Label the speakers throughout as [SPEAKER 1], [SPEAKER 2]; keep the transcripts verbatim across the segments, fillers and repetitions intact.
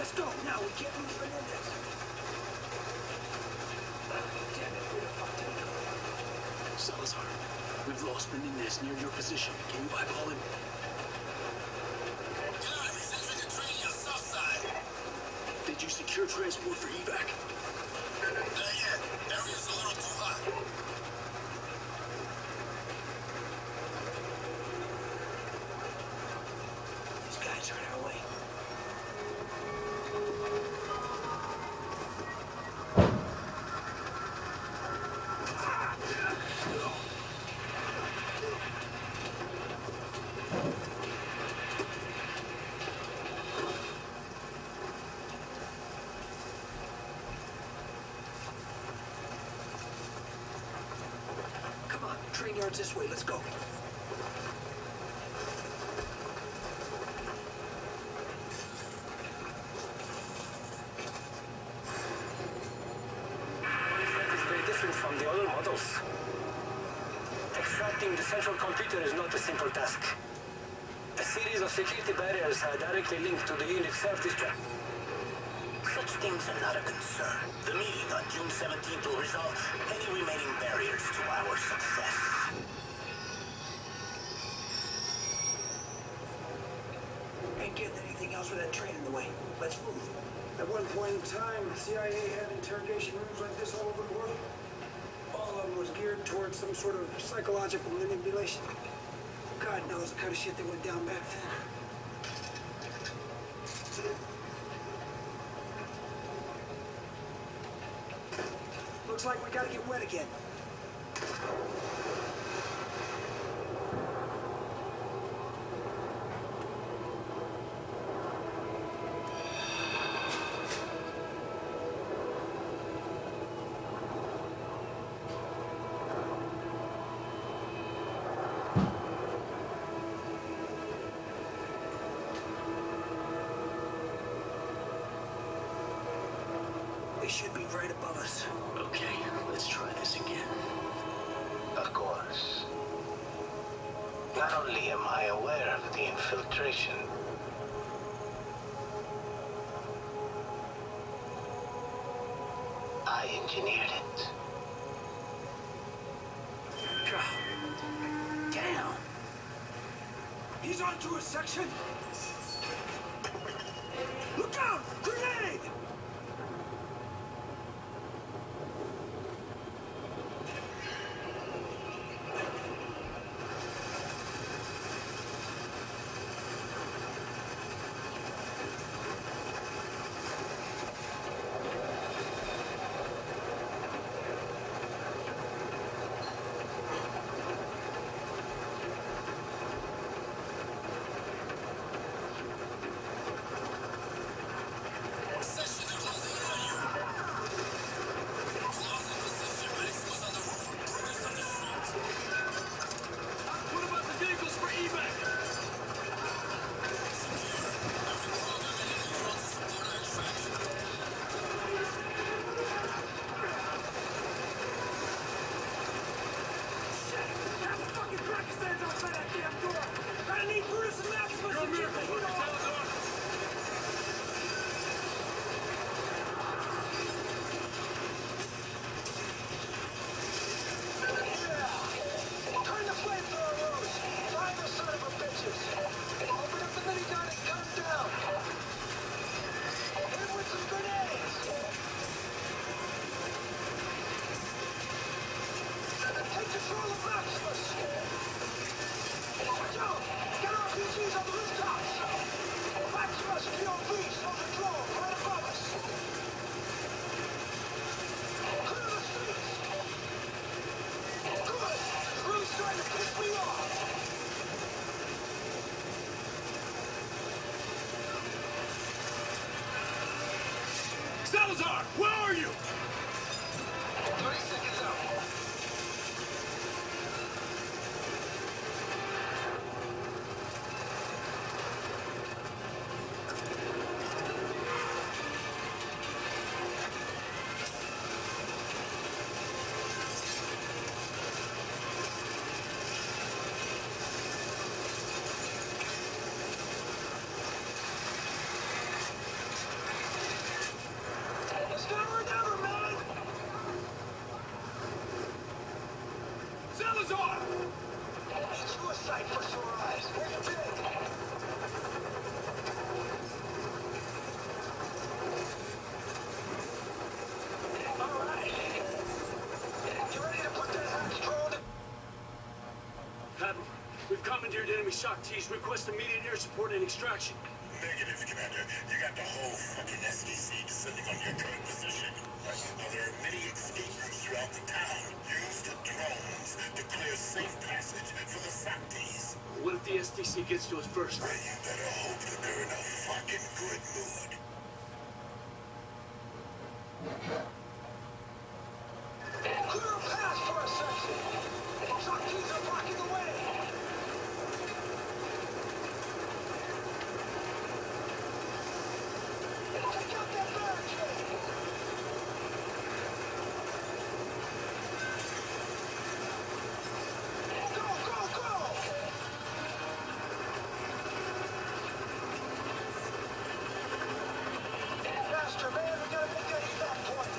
[SPEAKER 1] Let's go now. We can't lose Menendez. Damn it, where the fuck did he go?
[SPEAKER 2] Salazar, we've lost Menendez near your position. Can you eyeball him?
[SPEAKER 3] God, he's entering the train on the south side.
[SPEAKER 2] Did you secure transport for evac?
[SPEAKER 3] Not yet. Area's a little too hot.
[SPEAKER 1] These guys are in our way. Train yard's this way. Let's go.
[SPEAKER 4] That is very different from the other models. Extracting the central computer is not a simple task. A series of security barriers are directly linked to the unit's self-destruct.
[SPEAKER 3] Such things are not a concern. The meeting on June seventeenth will resolve any remaining barriers to our success.
[SPEAKER 1] Ain't getting anything else with that train in the way. Let's move.
[SPEAKER 5] At one point in time, the C I A had interrogation rooms like this all over the world. All of them was geared towards some sort of psychological manipulation. God knows the kind of shit that went down back then.
[SPEAKER 1] Looks like we gotta get wet again. They should be right above us.
[SPEAKER 2] Okay, let's try this again.
[SPEAKER 3] Of course. Not only am I aware of the infiltration, I engineered it.
[SPEAKER 1] God damn. He's onto a section. Look out! Grenade!
[SPEAKER 2] Salazar, where are you?
[SPEAKER 3] thirty seconds out.
[SPEAKER 2] enemy shock T's request immediate air support and extraction.
[SPEAKER 3] Negative, Commander. You got the whole fucking S D C descending on your current position. Now, there are many escape routes throughout the town. Use the drones to clear safe passage for the SOC Ts.
[SPEAKER 2] What if the S D C gets to us first?
[SPEAKER 3] Well, you better hope that they're in a fucking good mood.
[SPEAKER 5] Clear a path for a section. SOC Ts are blocking the way. Take out that barricade. Go, go, go! Faster, man. We gotta make that evac point.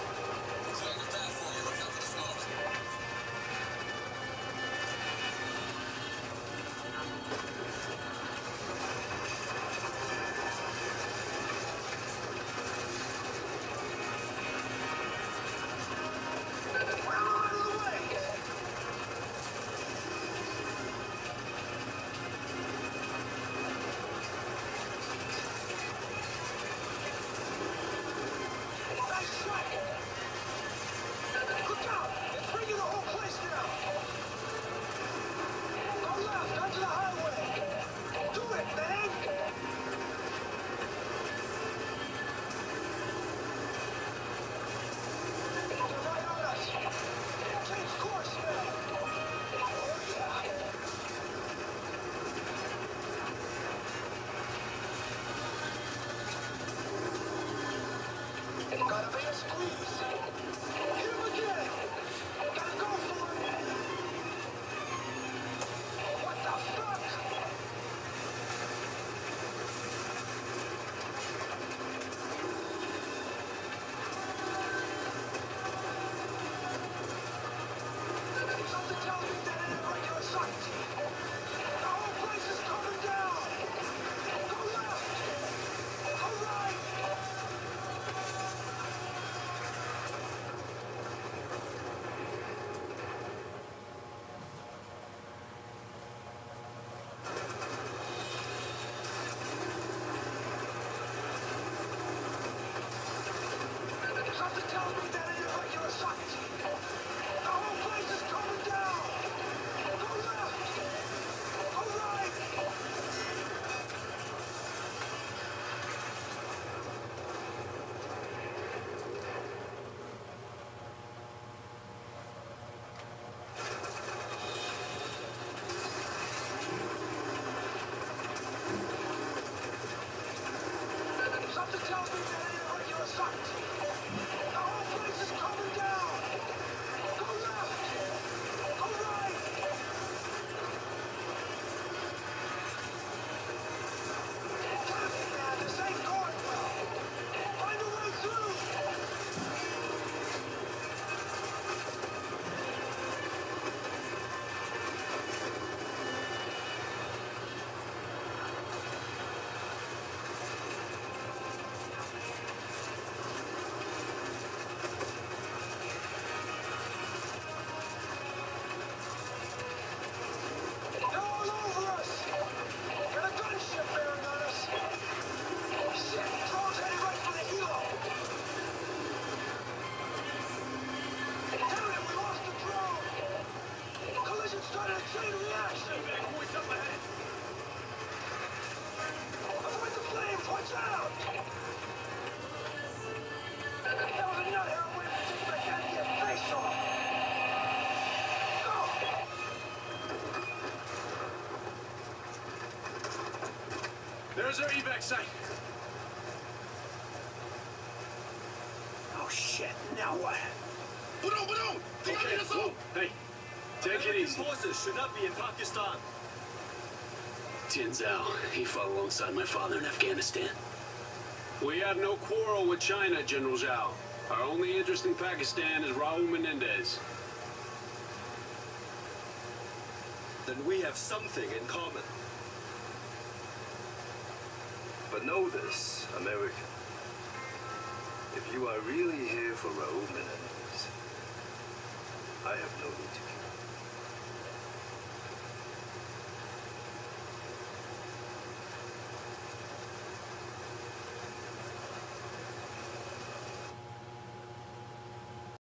[SPEAKER 5] Gotta be a squeeze. Hit him again. Gotta go for it. What the fuck? Something tells me that ain't a regular SOC team. The whole place is coming down. Go left. Go right. Something tells me that ain't a regular SOC team. The whole place is coming down. Go left. Go right. Something tells me that ain't a regular SOC team. The whole place is coming down. Go left. Go right. Damn it, man. This ain't going well. Find a way through. They're all over us. Got a gunship bearing on us. Shit, drone's headed right for the helo. Damn it, we lost the drone. Collision started a chain reaction.
[SPEAKER 2] Points up ahead.
[SPEAKER 5] Avoid the flames, watch out. That was a nut arrow way to take my goddamn face off. Go.
[SPEAKER 2] There's our evac site.
[SPEAKER 1] Oh shit, now what?
[SPEAKER 2] Okay, whoa, hey, take it easy.
[SPEAKER 4] Forces should not be in Pakistan.
[SPEAKER 2] Tian Zhao, he fought alongside my father in Afghanistan. We have no quarrel with China, General Zhao. Our only interest in Pakistan is Raul Menendez.
[SPEAKER 6] Then we have something in common. But know this, American. If you are really here for Raul Menendez, I have no need to kill you.